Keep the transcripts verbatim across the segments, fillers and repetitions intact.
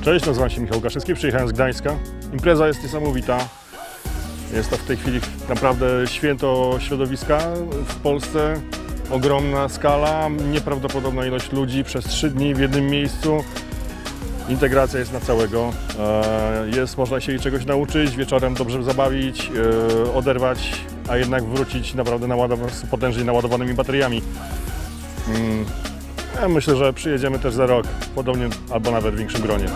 Cześć, nazywam się Michał Gaszyński, przyjechałem z Gdańska. Impreza jest niesamowita. Jest to w tej chwili naprawdę święto środowiska w Polsce. Ogromna skala, nieprawdopodobna ilość ludzi przez trzy dni w jednym miejscu. Integracja jest na całego. Jest, można się czegoś nauczyć, wieczorem dobrze zabawić, oderwać, a jednak wrócić naprawdę naładow potężnie naładowanymi bateriami. Ja myślę, że przyjedziemy też za rok, podobnie albo nawet w większym gronie.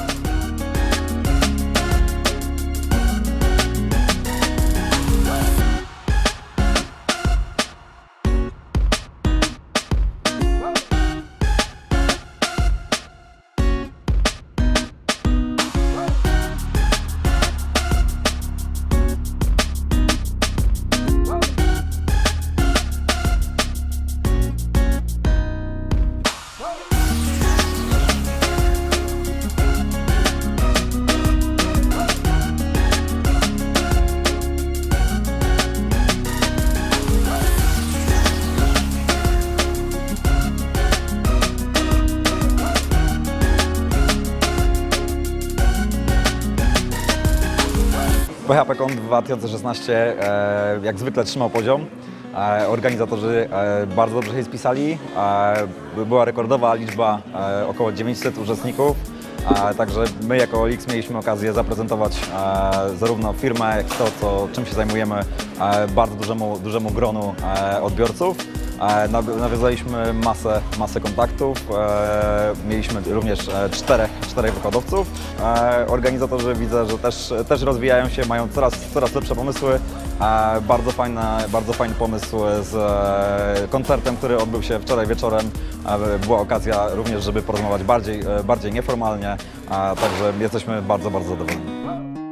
PHPCon dwa tysiące szesnaście e, jak zwykle trzymał poziom. E, organizatorzy e, bardzo dobrze się spisali. E, była rekordowa liczba, e, około dziewięćset uczestników. E, także my jako Olix mieliśmy okazję zaprezentować e, zarówno firmę, jak i to, co, czym się zajmujemy, e, bardzo dużemu, dużemu gronu e, odbiorców. E, nawiązaliśmy masę, masę kontaktów, e, mieliśmy również e, czterech, czterech wykładowców. E, organizatorzy widzę, że też, też rozwijają się, mają coraz, coraz lepsze pomysły. E, bardzo, fajna, bardzo fajny pomysł z e, koncertem, który odbył się wczoraj wieczorem. E, była okazja również, żeby porozmawiać bardziej, e, bardziej nieformalnie, e, także jesteśmy bardzo, bardzo zadowoleni.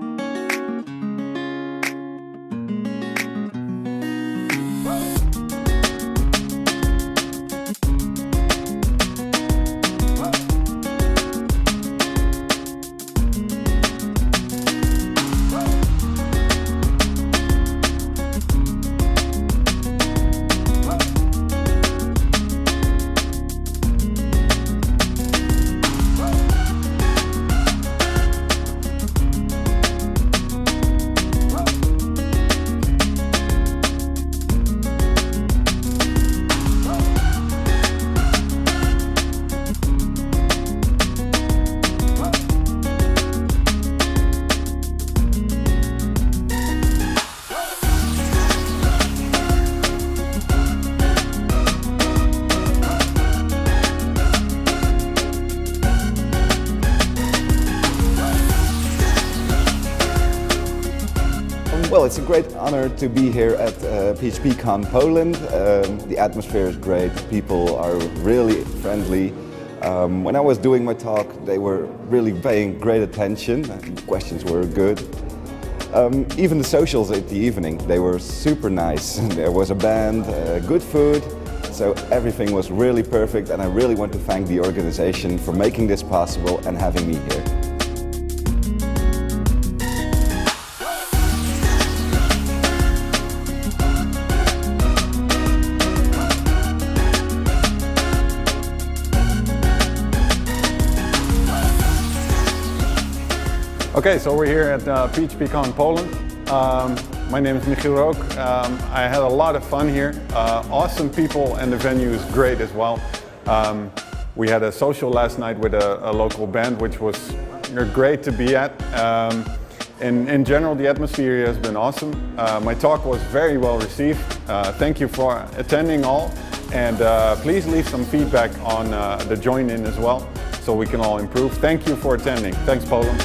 Well, it's a great honor to be here at uh, PHPCon Poland. Um, the atmosphere is great, people are really friendly. Um, when I was doing my talk, they were really paying great attention, the questions were good. Um, even the socials at the evening, they were super nice. There was a band, uh, good food, so everything was really perfect, and I really want to thank the organization for making this possible and having me here. Okay, so we're here at uh, PHPCon Poland. Um, my name is Michiel Rook. Um, I had a lot of fun here. Uh, awesome people, and the venue is great as well. Um, we had a social last night with a, a local band, which was great to be at. Um, in, in general, the atmosphere has been awesome. Uh, my talk was very well received. Uh, thank you for attending all, and uh, please leave some feedback on uh, the join-in as well, so we can all improve. Thank you for attending. Thanks, Poland.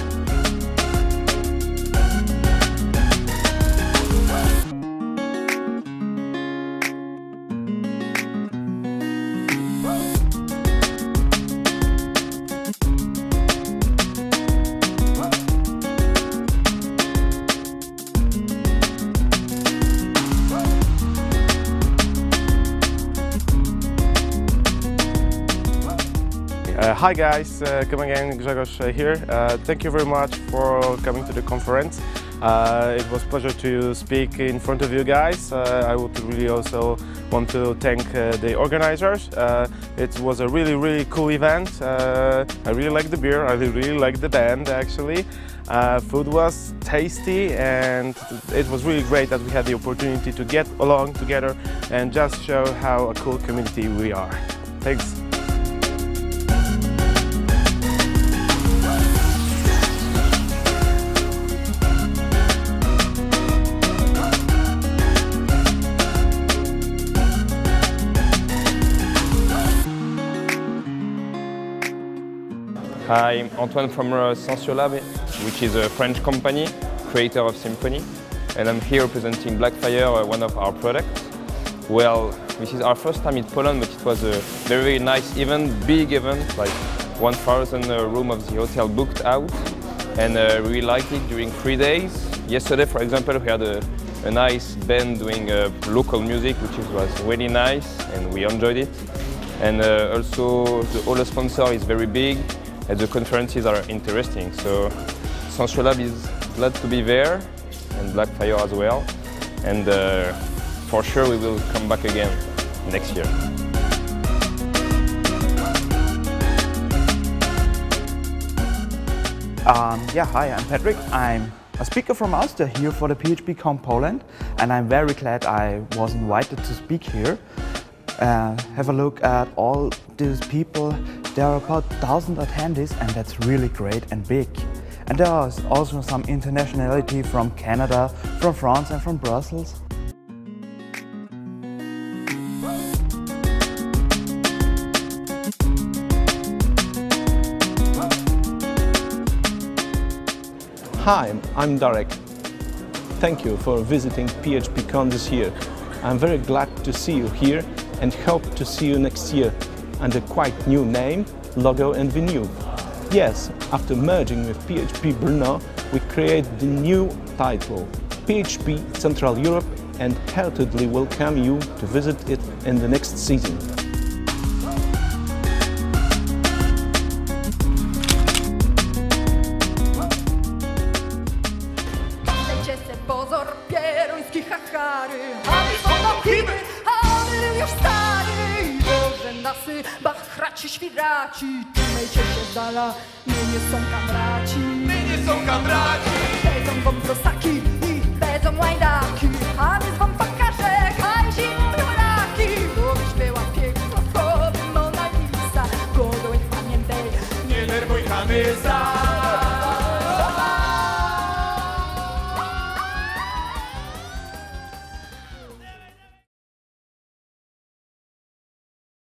Uh, hi guys, uh, come again, Grzegorz uh, here. Uh, thank you very much for coming to the conference. Uh, it was a pleasure to speak in front of you guys. Uh, I would really also want to thank uh, the organizers. Uh, it was a really, really cool event. Uh, I really liked the beer, I really liked the band actually. Uh, food was tasty and it was really great that we had the opportunity to get along together and just show how a cool community we are. Thanks. Hi, I'm Antoine from uh, Sensiolab, which is a French company, creator of Symphony, and I'm here representing Blackfire, uh, one of our products. Well, this is our first time in Poland, but it was a very, very nice event, big event, like one thousand uh, room of the hotel booked out, and uh, we liked it during three days. Yesterday, for example, we had a, a nice band doing uh, local music, which is, was really nice, and we enjoyed it. And uh, also, the, all the sponsor is very big, and the conferences are interesting. So Sensiolab is glad to be there, and Blackfire as well. And uh, for sure we will come back again next year. Um, yeah, hi, I'm Patrick. I'm a speaker from Ulster here for the PHPCon Poland, and I'm very glad I was invited to speak here. Uh, have a look at all these people. There are about one thousand attendees, and that's really great and big. And there is also some internationality from Canada, from France and from Brussels. Hi, I'm Darek. Thank you for visiting PHPCon this year. I'm very glad to see you here and hope to see you next year under quite new name, logo and venue. Yes, after merging with P H P Brno, we create the new title, P H P Central Europe, and heartedly welcome you to visit it in the next season. Pozor pieruński hachary, a my są chyby, a my już stary. Boże nasy, bachraci, świraci, trzymajcie się z dala, my nie są kamraci. My nie są kamraci. Bedzą wam prosaki i bedzą łajda.